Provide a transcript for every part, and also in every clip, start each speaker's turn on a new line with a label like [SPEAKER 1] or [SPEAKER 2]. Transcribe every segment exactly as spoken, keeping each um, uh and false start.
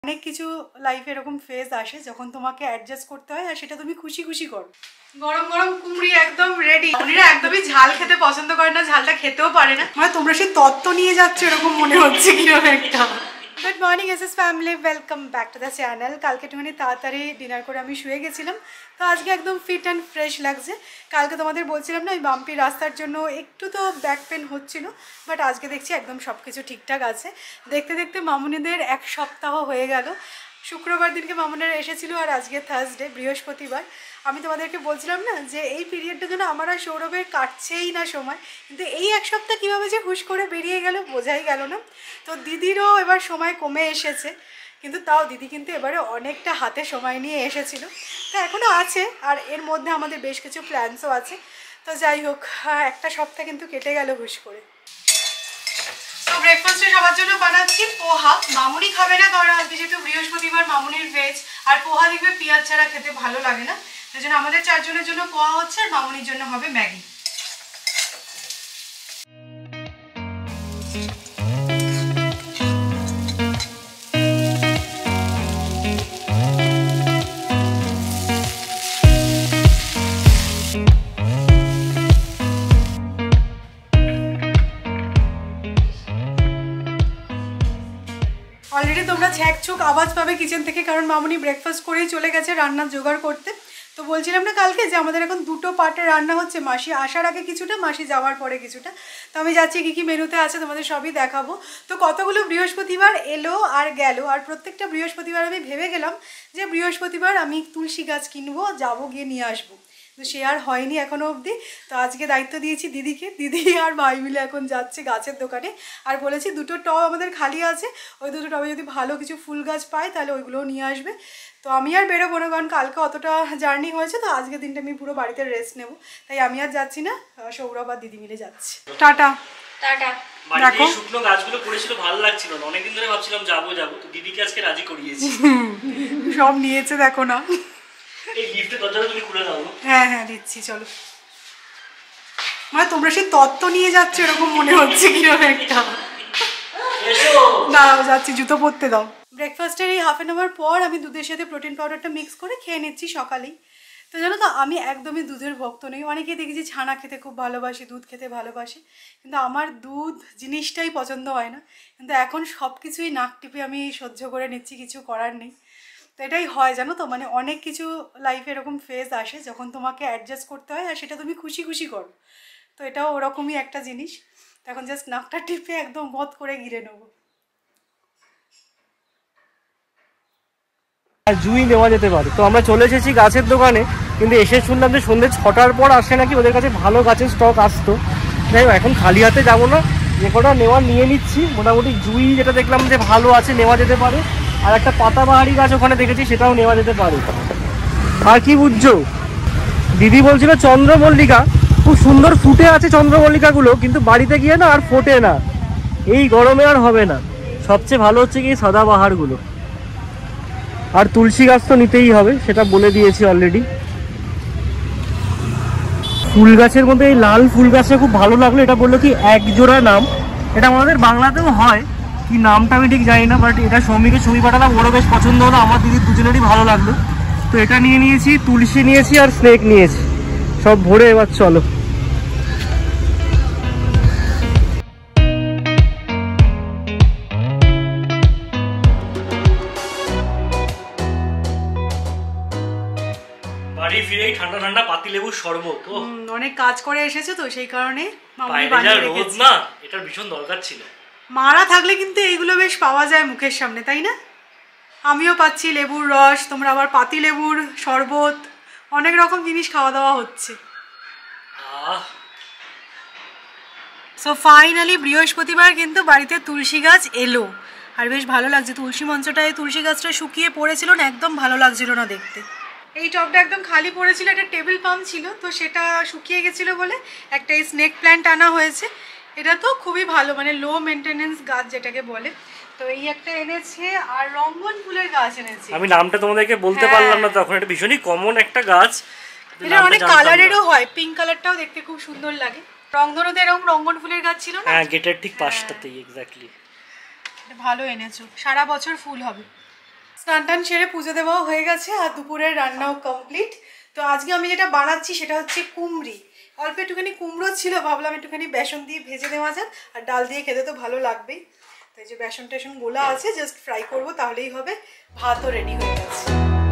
[SPEAKER 1] অনেক কিছু লাইফে এরকম ফেজ আসে যখন তোমাকে অ্যাডজাস্ট করতে হয় আর সেটা তুমি খুশি খুশি করো। গরম গরম কুমড়ি একদম রেডি। উনিরা একদমই ঝাল খেতে পছন্দ করে না, ঝালটা খেতেও পারে না, মানে তোমরা সেই তত্ত্ব নিয়ে যাচ্ছ এরকম মনে হচ্ছে কিরকম একটা। Good morning S S family, welcome back to the channel. কালকে একটুখানি তাড়াতাড়ি ডিনার করে আমি শুয়ে গেছিলাম, তো আজকে একদম ফিট অ্যান্ড ফ্রেশ লাগছে। কালকে তোমাদের বলছিলাম না ওই বাম্পি রাস্তার জন্য একটু তো ব্যাক পেন হচ্ছিল, বাট আজকে দেখছি একদম সব কিছু ঠিকঠাক আছে। দেখতে দেখতে মামুনিদের এক সপ্তাহ হয়ে গেল। শুক্রবার দিনকে মামুনের এসেছিলো আর আজকে থার্সডে, বৃহস্পতিবার। আমি তোমাদেরকে বলছিলাম না যে এই পিরিয়ডটা যেন আমার আর সৌরভের কাটছেই না সময়, কিন্তু এই এক সপ্তাহ কীভাবে যে হুশ করে বেরিয়ে গেল বোঝাই গেল না। তো দিদিরও এবার সময় কমে এসেছে, কিন্তু তাও দিদি কিন্তু এবারে অনেকটা হাতে সময় নিয়ে এসেছিলো, তো এখনও আছে। আর এর মধ্যে আমাদের বেশ কিছু প্ল্যান্সও আছে। তো যাই হোক, একটা সপ্তাহ কিন্তু কেটে গেল হুশ করে। তো ব্রেকফাস্টে সবার জন্য বানাচ্ছি পোহা। মামুনি খাবে না, কারণ আজকে যেহেতু বৃহস্পতিবার মামুনির ভেজ, আর পোহা দেখবে পেঁয়াজ ছাড়া খেতে ভালো লাগে না। সেই জন্য আমাদের চারজনের জন্য পোহা হচ্ছে, আর মামুনির জন্য হবে ম্যাগি। অলরেডি তোমরা ছ্যাঁকছুক আওয়াজ পাবে কিচেন থেকে, কারণ মামুনি ব্রেকফাস্ট করেই চলে গেছে রান্নার জোগাড় করতে। তো বলছিলাম না কালকে যে আমাদের এখন দুটো পার্টে রান্না হচ্ছে, মাসি আসার আগে কিছুটা, মাসি যাওয়ার পরে কিছুটা। তো আমি যাচ্ছি কী কী মেনুতে আছে তোমাদের সবই দেখাবো। তো কতগুলো বৃহস্পতিবার এলো আর গেল, আর প্রত্যেকটা বৃহস্পতিবার আমি ভেবে গেলাম যে বৃহস্পতিবার আমি তুলসী গাছ কিনবো, যাবো গিয়ে নিয়ে আসবো, তো সে আর হয়নি এখনও অবধি। তো আজকে দায়িত্ব দিয়েছি দিদিকে, দিদি আর ভাই মিলে এখন যাচ্ছে গাছের দোকানে। আর বলেছি দুটো টব আমাদের খালি আছে, ওই দুটো টবে যদি ভালো কিছু ফুল গাছ পায় তাহলে ওইগুলোও নিয়ে আসবে। তো আমি আর বেরোবো না, কারণ কালকে অতটা জার্নি হয়েছে, তো আজকে দিনটা আমি পুরো বাড়িতে রেস্ট নেবো, তাই আমি আর যাচ্ছি না, সৌরভ আর দিদি মিলে যাচ্ছি। Tata tata.
[SPEAKER 2] দেখো শুকনো গাছগুলো পড়েছিল, ভালো লাগছিল না, অনেকদিন ধরে ভাবছিলাম যাবো যাবো, তো দিদিকে আজকে রাজি করিয়েছি।
[SPEAKER 1] সব নিয়েছে দেখো না।
[SPEAKER 2] এই লিফটের দরজাটা তুমি খুলে দাও।
[SPEAKER 1] হ্যাঁ হ্যাঁ দিচ্ছি, চলো। মানে তোমরা সেই তত্ত্ব নিয়ে যাচ্ছ এরকম মনে হচ্ছে কিরকম একটা। দাঁড়াও যাচ্ছি, জুতো পরতে দাও। ব্রেকফাস্টের এই হাফ অ্যান আওয়ার পর আমি দুধের সাথে প্রোটিন পাউডারটা মিক্স করে খেয়ে নিচ্ছি সকালেই। তো জানো তো আমি একদমই দুধের ভক্ত নেই। অনেকেই দেখেছি ছানা খেতে খুব ভালোবাসি, দুধ খেতে ভালোবাসি, কিন্তু আমার দুধ জিনিসটাই পছন্দ হয় না। কিন্তু এখন সব কিছুই নাক টিপে আমি সহ্য করে নিচ্ছি, কিছু করার নেই। তো এটাই হয় জানো তো, মানে অনেক কিছু লাইফে এরকম ফেজ আসে যখন তোমাকে অ্যাডজাস্ট করতে হয় আর সেটা তুমি খুশি খুশি করো। তো এটাও ওরকমই একটা জিনিস। এখন জাস্ট নাকটা টিপে একদম বধ করে গিরে নেবো।
[SPEAKER 3] জুই নেওয়া যেতে পারে। তো আমরা চলে এসেছি গাছের দোকানে, কিন্তু এসে শুনলাম যে সন্ধ্যে ছটার পর আসে নাকি, ওদের কাছে ভালো গাছের স্টক আসতো। যাই হোক এখন খালি হাতে যাবো না, যে কটা নেওয়া নিয়ে নিচ্ছি। মোটামুটি জুই যেটা দেখলাম যে ভালো আছে, নেওয়া যেতে পারে। আর একটা পাতাবাহারি গাছ ওখানে দেখেছি, সেটাও নেওয়া যেতে পারে। আর কি বুঝছো, দিদি বলছিল চন্দ্রমল্লিকা খুব সুন্দর ফুটে আছে, চন্দ্রমল্লিকাগুলো কিন্তু বাড়িতে গিয়ে না আর ফোটে না, এই গরমে আর হবে না। সবচেয়ে ভালো হচ্ছে কি সাদাবাহারগুলো। আর তুলসী গাছ তো নিতেই হবে, সেটা বলে দিয়েছি অলরেডি। ফুল গাছের মধ্যে এই লাল ফুল গাছটা খুব ভালো লাগলো। এটা বললো কি এক জোড়া নাম, এটা আমাদের বাংলাতেও হয়, কি নামটা আমি ঠিক জানি না, বাট এটা সৌমিকে ছবি পাঠালাম, ওরও বেশ পছন্দ হলো, আমার দিদির দুজনেরই ভালো লাগলো। তো এটা নিয়ে নিয়েছি, তুলসী নিয়েছি আর স্নেক নিয়েছি, সব ভরে এবার চলো।
[SPEAKER 2] বাড়ি ফিরেই ঠান্ডা ঠান্ডা পাতিলেবুর শরবত। ও
[SPEAKER 1] অনেক কাজ করে এসেছে তো সেই কারণে মামুনি
[SPEAKER 2] বাইরে
[SPEAKER 1] বানিয়ে
[SPEAKER 2] যা রোদ
[SPEAKER 1] রেখেছে।
[SPEAKER 2] না, এটার ভীষণ দরকার ছিল।
[SPEAKER 1] মারা থাকলে কিন্তু এইগুলো বেশ পাওয়া যায় মুখের সামনে, তাই না? আমিও পাচ্ছি লেবুর রস, তোমরা আবার পাতি লেবুর শরবত, অনেক রকম জিনিস খাওয়া দাওয়া হচ্ছে।
[SPEAKER 2] আহ
[SPEAKER 1] সো ফাইনালি বৃহস্পতিবার কিন্তু বাড়িতে তুলসী গাছ এলো, আর বেশ ভালো লাগছে। তুলসী মঞ্চটায় তুলসী গাছটা শুকিয়ে পড়েছিল না, একদম ভালো লাগছিল না দেখতে। এই টবটা একদম খালি পড়েছিল, একটা টেবিল পাম্প ছিল, তো সেটা শুকিয়ে গেছিলো বলে একটা এই স্নেক প্ল্যান্ট আনা হয়েছে। এটা তো খুবই ভালো, মানে লো মেনটেনেন্স গাছ যেটাকে বলে। তো এই একটা এনেছে, আর রঙ্গন ফুলের গাছ এনেছে।
[SPEAKER 2] আমি নামটা তোমাদেরকে বলতে পারলাম না তখন, এটা ভীষণই কমন একটা গাছ,
[SPEAKER 1] এটা অনেক কালারেরও হয়, পিঙ্ক কালারটাও দেখতে খুব সুন্দর লাগে। রংধনুতে এরকম রঙ্গন ফুলের গাছ ছিল না,
[SPEAKER 2] হ্যাঁ গেটের ঠিক পাশটাতেই এক্স্যাক্টলি।
[SPEAKER 1] ভালো এনেছো, সারা বছর ফুল হবে। স্নান টান সেরে পুজো দেওয়াও হয়ে গেছে আর দুপুরের রান্নাও কমপ্লিট। তো আজকে আমি যেটা বানাচ্ছি সেটা হচ্ছে কুমড়ি। অল্প একটুখানি কুমড়ো ছিল, ভাবলাম একটুখানি বেসন দিয়ে ভেজে দেওয়া যাক, আর ডাল দিয়ে খেতে তো ভালো লাগবেই। তো এই যে বেসন টেসন গোলা আছে, জাস্ট ফ্রাই করব, তাহলেই হবে। ভাতও রেডি হয়ে গেছে।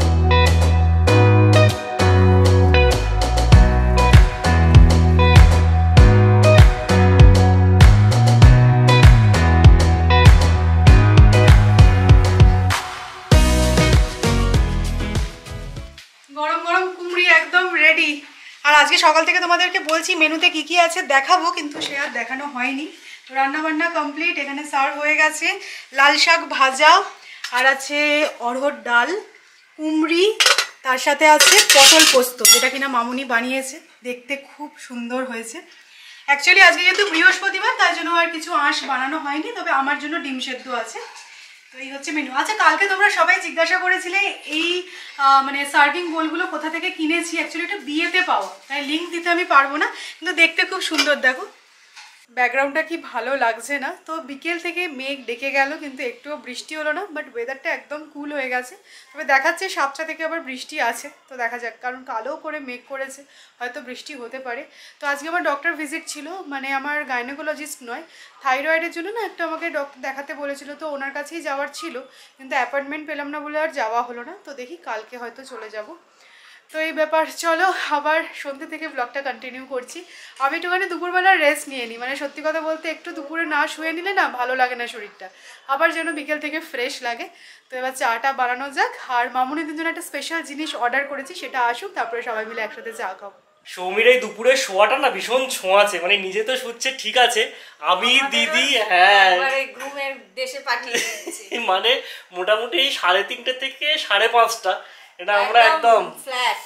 [SPEAKER 1] গরম গরম কুমড়ি একদম রেডি। আর আজকে সকাল থেকে তোমাদেরকে বলছি মেনুতে কি কি আছে দেখাবো, কিন্তু সে আর দেখানো হয়নি। তো রান্না বান্না কমপ্লিট, এখানে সার্ভ হয়ে গেছে। লাল শাক ভাজা, আর আছে অড়হর ডাল, কুমড়ি, তার সাথে আছে পটল পোস্ত, যেটা কিনা মামুনি বানিয়েছে। দেখতে খুব সুন্দর হয়েছে। অ্যাকচুয়ালি আজকে যেহেতু বৃহস্পতিবার, তাই জন্য আর কিছু আঁশ বানানো হয়নি, তবে আমার জন্য ডিম সেদ্ধ আছে। তো এই হচ্ছে মেনু। আচ্ছা, কালকে তোমরা সবাই জিজ্ঞাসা করেছিলে এই মানে সার্ভিং বোলগুলো কোথা থেকে কিনেছি। অ্যাকচুয়ালি এটা বিয়েতে পাওয়া, তাই লিঙ্ক দিতে আমি পারবো না, কিন্তু দেখতে খুব সুন্দর। দেখো ব্যাকগ্রাউন্ডটা কি ভালো লাগছে না? তো বিকেল থেকে মেঘ ডেকে গেল, কিন্তু একটুও বৃষ্টি হলো না, বাট ওয়েদারটা একদম কুল হয়ে গেছে। তবে দেখাচ্ছে সাতটা থেকে আবার বৃষ্টি আছে, তো দেখা যাক, কারণ কালো করে মেঘ করেছে, হয়তো বৃষ্টি হতে পারে। তো আজকে আমার ডক্টর ভিজিট ছিল, মানে আমার গাইনোকোলজিস্ট নয়, থাইরয়েডের জন্য না একটা আমাকে ডক্টর দেখাতে বলেছিল, তো ওনার কাছেই যাওয়ার ছিল, কিন্তু অ্যাপয়েন্টমেন্ট পেলাম না বলে আর যাওয়া হলো না। তো দেখি কালকে হয়তো চলে যাব। তো এই ব্যাপার, চলো আবার সন্ধ্যে থেকে ব্লগটা কন্টিনিউ করছি। আমি একটুখানি দুপুরবেলা রেস্ট নিয়ে নিই, মানে সত্যি কথা বলতে একটু দুপুরে না শুয়ে নিলে না ভালো লাগে না শরীরটা, আবার যেন বিকেল থেকে ফ্রেশ লাগে। তো এবার চাটা বানানো যাক, আর মামুনিদের জন্য একটা স্পেশাল জিনিস অর্ডার করেছি, সেটা আসুক, তারপরে সবাই মিলে একসাথে চা খাবো।
[SPEAKER 3] সৌমির এই দুপুরে শোয়াটা না ভীষণ ছোঁয়াছে, মানে নিজে তো শুচ্ছে ঠিক আছে, আমি দিদি হ্যাঁ
[SPEAKER 4] ঘুমের দেশে পাঠিয়ে দিচ্ছি।
[SPEAKER 3] মানে মোটামুটি সাড়ে তিনটে থেকে সাড়ে পাঁচটা, এটা আমরা একদম
[SPEAKER 4] ফ্ল্যাট।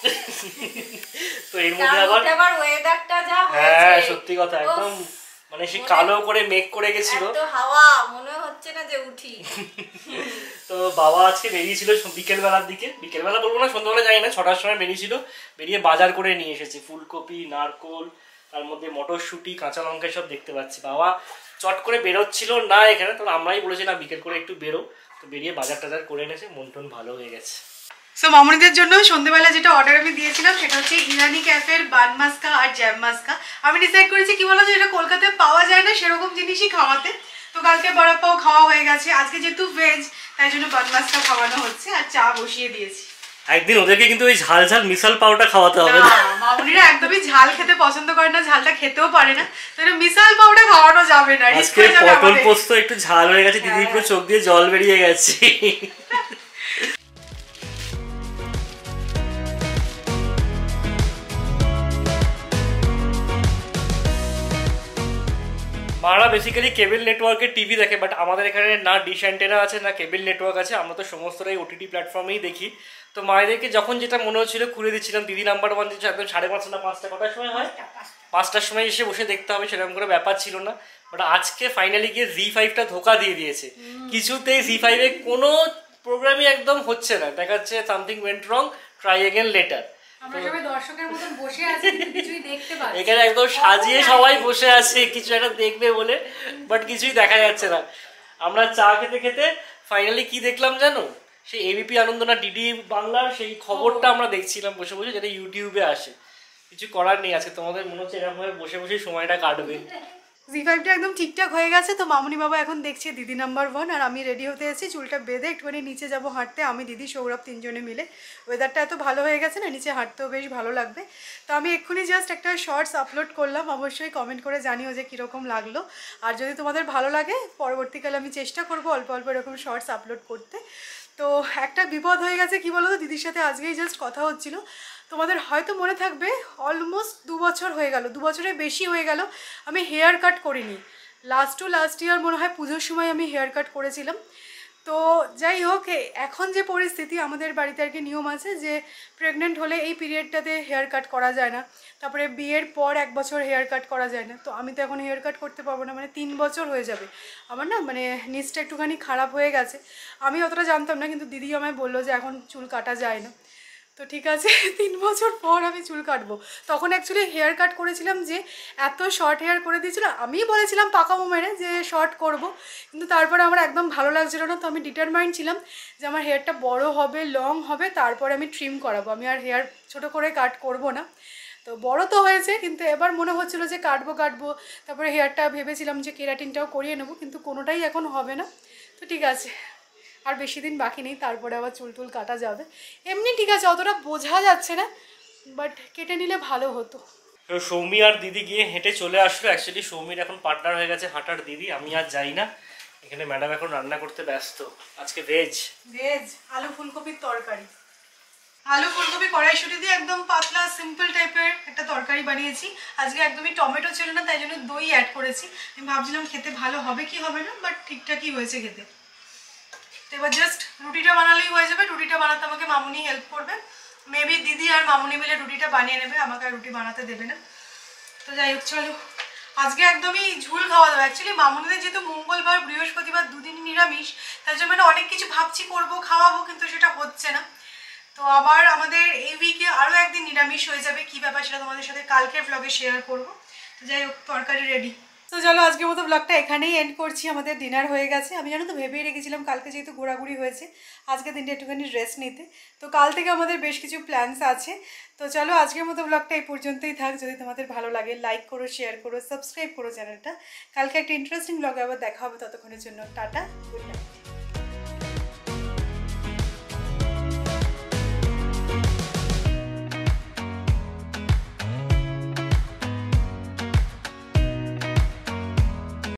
[SPEAKER 3] তো এর মধ্যে আবার
[SPEAKER 4] ওয়েদারটা যা
[SPEAKER 3] হ্যাঁ সত্যি কথা, একদম মানে সে কালো করে মেঘ করে গেছিল,
[SPEAKER 4] এত হাওয়া, মনে হচ্ছে না যে উঠি।
[SPEAKER 3] তো বাবা আজকে বেরিয়েছিল বিকেল বেলার দিকে, বিকেল বেলা বলবো না, সন্ধ্যাবেলা যাই না, ছটার সময় বেরিয়েছিল, বেরিয়ে বাজার করে নিয়ে এসেছে ফুলকপি, নারকোল, তার মধ্যে মটরশুঁটি, কাঁচা লঙ্কা সব দেখতে পাচ্ছি। বাবা চট করে বেরোচ্ছিল না এখানে, তো আমরাই বলেছি না বিকেল করে একটু বেরো, তো বেরিয়ে বাজার টাজার করে এনেছে, মন টন ভালো হয়ে গেছে।
[SPEAKER 1] সো মামুনিদের জন্য সন্ধ্যেবেলা যেটা অর্ডার আমি দিয়েছিলাম সেটা হচ্ছে ইরানি ক্যাফের বান মাস্কা আর জ্যাম মাস্কা। আমি ডিসাইড করেছি কি বলতো, যেটা কলকাতায় পাওয়া যায় না সেরকম জিনিসই খাওয়াতে। তো কালকে বড়া পাও খাওয়া হয়ে গেছে, আজকে যেহেতু ভেজ তাই জন্য বান মাস্কা খাওয়ানো হচ্ছে, আর চা বসিয়ে দিয়েছি।
[SPEAKER 3] একদিন ওদেরকে কিন্তু ওই ঝাল ঝাল মিশাল পাউটা খাওয়াতে হবে।
[SPEAKER 1] মামুনিরা একদমই ঝাল খেতে পছন্দ করে না, ঝালটা খেতেও পারে না, তো মিশাল পাউটা খাওয়ানো যাবে না।
[SPEAKER 3] আজকে পটল পোস্ত একটু ঝাল হয়ে গেছে, দিদির পুরো চোখ দিয়ে জল বেরিয়ে গেছে। মারা বেসিক্যালি কেবল নেটওয়ার্কের টিভি দেখে, বাট আমাদের এখানে না ডিশ অ্যান্টেনা আছে না কেবল নেটওয়ার্ক আছে, আমরা তো সমস্তটাই ওটিটি প্ল্যাটফর্মেই দেখি। তো মায়েদেরকে যখন যেটা মনে হচ্ছিল খুলে দিচ্ছিলাম। দিদি নাম্বার ওয়ান দিচ্ছে একদম সাড়ে পাঁচটা না পাঁচটা, কটার সময় হয়, পাঁচটার সময় এসে বসে দেখতে হবে, সেরকম করে ব্যাপার ছিল না। বাট আজকে ফাইনালি গিয়ে জি ফাইভটা ধোকা দিয়ে দিয়েছে, কিছুতেই জি ফাইভে কোনো প্রোগ্রামই একদম হচ্ছে না, দেখাচ্ছে something went wrong, try again later. এখানে একদম সাজিয়ে সবাই বসে আছে কিছু একটা দেখবে বলে, বাট কিছুই দেখা যাচ্ছে না। আমরা চা খেতে খেতে ফাইনালি কি দেখলাম জানো, সেই এবিপি আনন্দ না ডিডি বাংলার সেই খবরটা আমরা দেখছিলাম বসে বসে, যেটা ইউটিউবে আসে। কিছু করার নেই, আজকে তোমাদের মনে হচ্ছে এরকম ভাবে বসে বসে সময়টা কাটবে।
[SPEAKER 1] জি ফাইভটা একদম ঠিকঠাক হয়ে গেছে। তো মামুনি বাবা এখন দেখছে দিদি নাম্বার ওয়ান, আর আমি রেডি হতে এসেছি, চুলটা বেঁধে একটুখানি নিচে যাব হাঁটতে, আমি দিদি সৌরভ তিনজনে মিলে। ওয়েদারটা এত ভালো হয়ে গেছে না, নিচে হাঁটতেও বেশ ভালো লাগবে। তো আমি এক্ষুনি জাস্ট একটা শর্টস আপলোড করলাম, অবশ্যই কমেন্ট করে জানিও যে কীরকম লাগলো। আর যদি তোমাদের ভালো লাগে পরবর্তীকালে আমি চেষ্টা করবো অল্প অল্প এরকম শর্টস আপলোড করতে। তো একটা বিপদ হয়ে গেছে, কি বলো তো, দিদির সাথে আজকেই জাস্ট কথা হচ্ছিল, তোমাদের হয়তো মনে থাকবে অলমোস্ট দু বছর হয়ে গেল, দু বছরের বেশি হয়ে গেল আমি হেয়ার কাট করিনি। লাস্ট টু লাস্ট ইয়ার মনে হয় পুজোর সময় আমি হেয়ার কাট করেছিলাম। তো যাই হোক, এখন যে পরিস্থিতি, আমাদের বাড়িতে আর কি নিয়ম আছে যে প্রেগনেন্ট হলে এই পিরিয়ডটাতে হেয়ার কাট করা যায় না, তারপরে বিয়ের পর এক বছর হেয়ার কাট করা যায় না। তো আমি তো এখন হেয়ার কাট করতে পারবো না, মানে তিন বছর হয়ে যাবে আমার না, মানে নিচটা একটুখানি খারাপ হয়ে গেছে। আমি অতটা জানতাম না, কিন্তু দিদি আমায় বললো যে এখন চুল কাটা যায় না। তো ঠিক আছে, তিন বছর পর আমি চুল কাটবো। তখন অ্যাকচুয়ালি হেয়ার কাট করেছিলাম, যে এত শর্ট হেয়ার করে দিয়েছিল, আমি বলেছিলাম পাকামো মেরে যে শর্ট করব, কিন্তু তারপরে আমার একদম ভালো লাগছিল না। তো আমি ডিটারমাইন্ড ছিলাম যে আমার হেয়ারটা বড় হবে, লং হবে, তারপরে আমি ট্রিম করাবো, আমি আর হেয়ার ছোট করে কাট করব না। তো বড় তো হয়েছে, কিন্তু এবার মনে হচ্ছিলো যে কাটবো কাটবো তারপরে হেয়ারটা ভেবেছিলাম যে কেরাটিনটাও করিয়ে নেবো, কিন্তু কোনোটাই এখন হবে না। তো ঠিক আছে, আর বেশি দিন বাকি নেই, তারপরে আবার চুল টুল কাটা যাবে। এমনি ঠিক আছে, অতটা বোঝা যাচ্ছে না, বাট কেটে নিলে ভালো হতো।
[SPEAKER 3] তো সৌমি আর দিদি গিয়ে হেঁটে চলে আসলো। অ্যাকচুয়ালি সৌমির এখন পার্টনার হয়ে গেছে হাঁটার দিদি, আমি আর যাই না। এখানে ম্যাডাম এখন রান্না করতে ব্যস্ত। আজকে ভেজ
[SPEAKER 1] ভেজ আলু ফুলকপির তরকারি, আলু ফুলকপি কড়াইশুঁটি দিয়ে একদম পাতলা সিম্পল টাইপের একটা তরকারি বানিয়েছি। আজকে একদমই টমেটো ছিল না, তাই জন্য দই অ্যাড করেছি। আমি ভাবছিলাম খেতে ভালো হবে কি হবে না, বাট ঠিকঠাকই হয়েছে খেতে। তো এবার জাস্ট রুটিটা বানালেই হয়ে যাবে। রুটিটা বানাতে আমাকে মামুনি হেল্প করবে, মেবি দিদি আর মামুনি মিলে রুটিটা বানিয়ে নেবে, আমাকে আর রুটি বানাতে দেবে না। তো যাই হোক, চলো আজকে একদমই ঝুল খাওয়া দাওয়া। অ্যাকচুয়ালি মামুনিদের যেহেতু মঙ্গলবার বৃহস্পতিবার দুদিন নিরামিষ, তার জন্য মানে অনেক কিছু ভাবছি করবো খাওয়াবো, কিন্তু সেটা হচ্ছে না। তো আবার আমাদের এই উইকে আরও একদিন নিরামিষ হয়ে যাবে, কী ব্যাপার সেটা তোমাদের সাথে কালকের ব্লগে শেয়ার করবো। তো যাই হোক, তরকারি রেডি। তো চলো আজকের মতো ব্লগটা এখানেই এন্ড করছি। আমাদের ডিনার হয়ে গেছে। আমি জানো তো ভেবেই রেখেছিলাম কালকে যেহেতু ঘোরাঘুরি হয়েছে, আজকে দিনটা একটুখানি রেস্ট নিতে। তো কাল থেকে আমাদের বেশ কিছু প্ল্যানস আছে। তো চলো আজকের মতো ব্লগটা এই পর্যন্তই থাক। যদি তোমাদের ভালো লাগে লাইক করো, শেয়ার করো, সাবস্ক্রাইব করো চ্যানেলটা। কালকে একটা ইন্টারেস্টিং ব্লগে আবার দেখা হবে। ততক্ষণের জন্য টাটা, গুড নাইট।